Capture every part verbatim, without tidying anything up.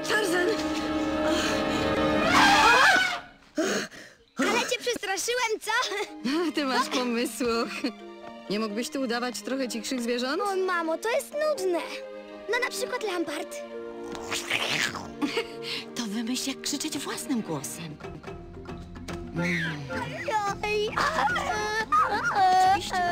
Tarzan! Ale cię przestraszyłem, co? Ty masz pomysł. Nie mógłbyś tu udawać trochę cichszych zwierząt? O, mamo, to jest nudne. No na przykład Lampart. To wymyśl, jak krzyczeć własnym głosem. Oj, Oczywiście.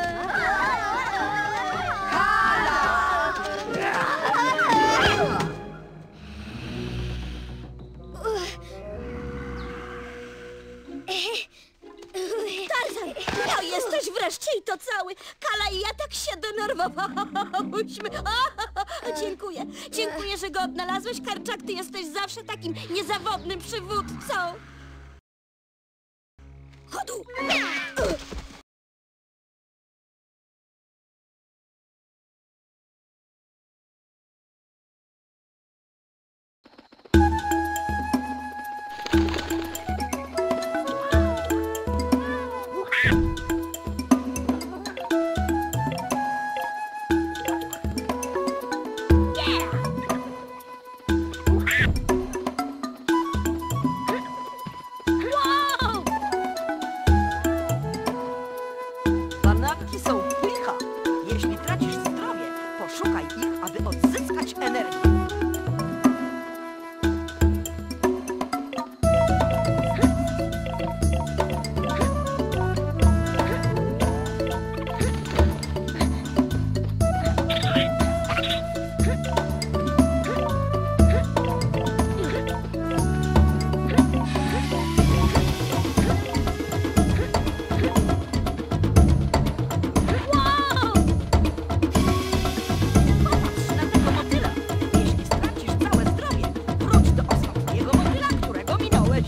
Tarzan, no jesteś wreszcie i to cały. Kala i ja tak się denerwowałyśmy. O, dziękuję, dziękuję, że go odnalazłeś. Karczak, ty jesteś zawsze takim niezawodnym przywódcą. Chodu! Bananki są pycha. Jeśli tracisz zdrowie, poszukaj ich, aby odzyskać energię. Popatrz na tego motyla. Jeśli stracisz całe zdrowie, wróć do ostatniego motyla, którego minąłeś.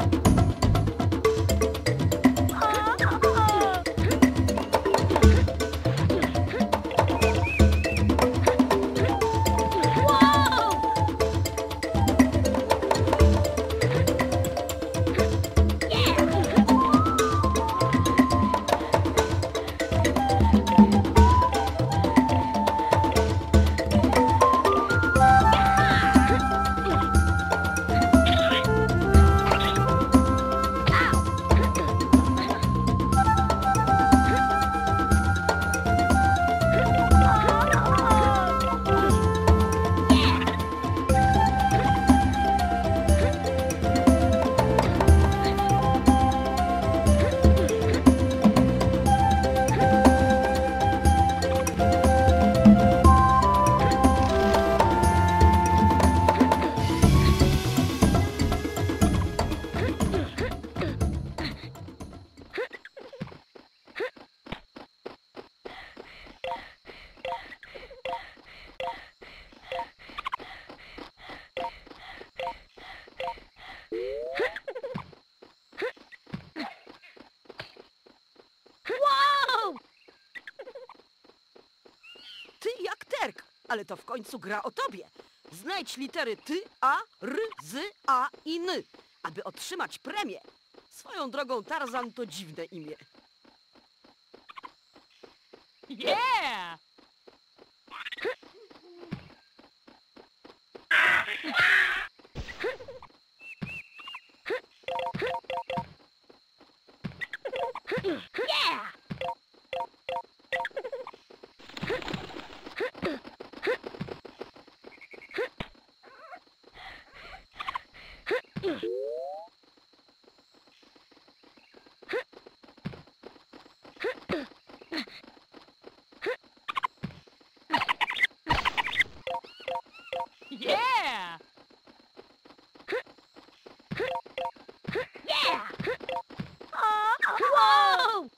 Ty jak Terk, ale to w końcu gra o tobie. Znajdź litery ty, a, r, z, a i n, aby otrzymać premię. Swoją drogą Tarzan to dziwne imię. Yeah! Yeah! Yeah! Yeah! Whoa!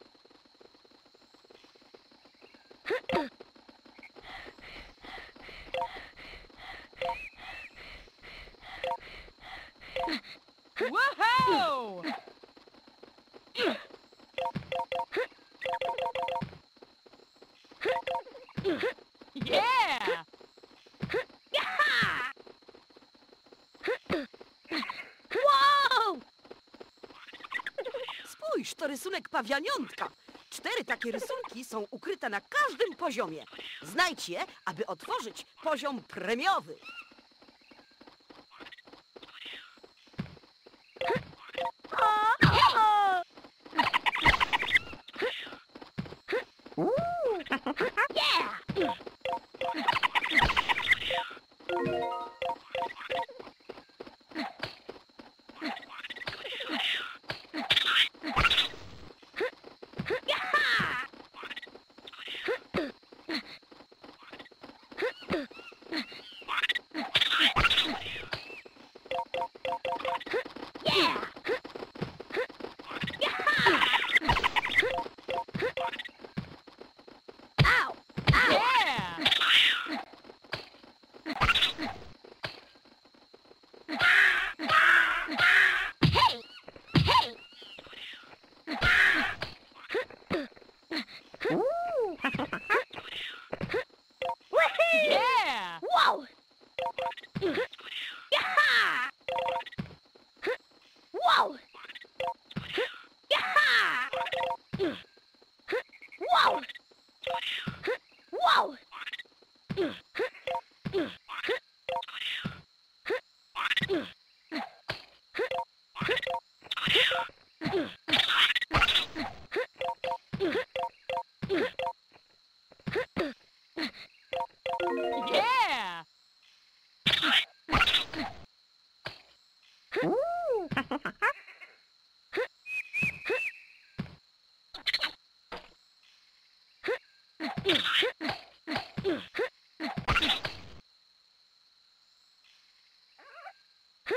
Woohoo! Yeah! Wow! Spójrz, to rysunek pawianiątka. Cztery takie rysunki są ukryte na każdym poziomie. Znajdź je, aby otworzyć poziom premiowy.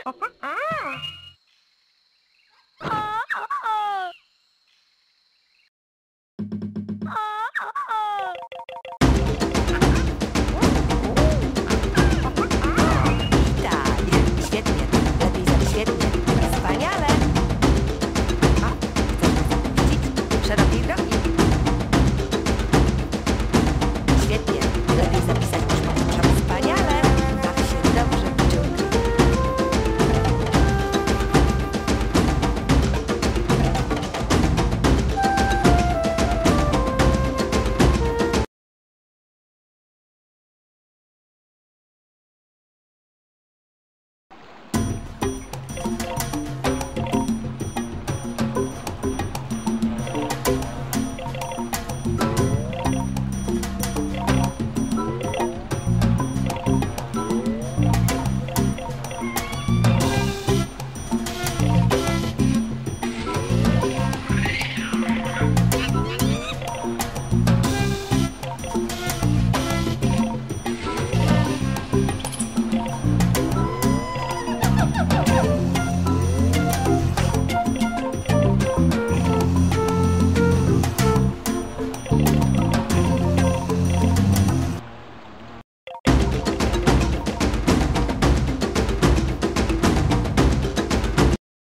Tak, świetnie, lepiej za świetnie, wspaniale. O, chcesz szerokiej drogi. Świetnie, lepiej zapisać niż powtarzam. Wspaniale, baw się dobrze, pszczółki.